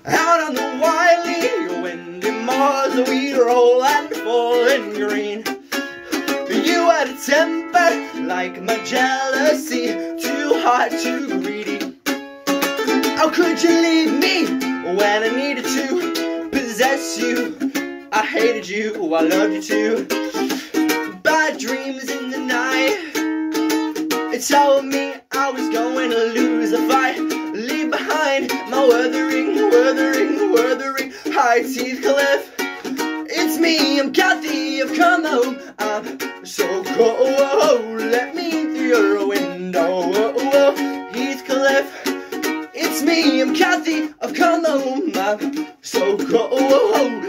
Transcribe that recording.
Out on the wily, windy moors, we roll and fall in green. You had a temper like my jealousy, too hot, too greedy. How could you leave me when I needed to possess you? I hated you, I loved you too. Bad dreams in the night, it told me I was going to lose the fight. Leave behind my wuthering high teeth cliff. It's me, I'm Kathy, I've come home. I'm so cold, let me through your window. Heathcliff, it's me, I'm Kathy, I've come home. I'm so cold.